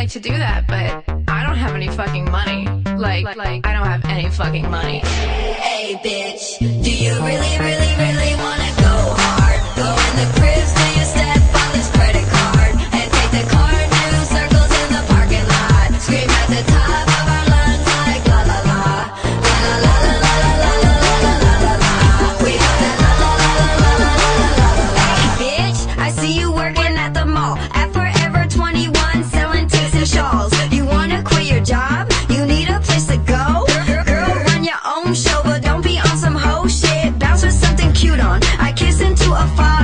like to do that, but I don't have any fucking money. Like I don't have any fucking money. Hey bitch, do you really wanna go hard? Go in the cribs, do you step on this credit card? And take the car and do circles in the parking lot. Scream at the top of our lungs like la la la. La la la la la la la la la la la la. We got that la la la la la la la la la. Hey bitch, I see you working at the mall at Forever 21 selling ticks and shawls. You wanna quit your job? You need a place to go? Girl, run your own show, but don't be on some hoe shit. Bounce with something cute on. I kiss into a fall.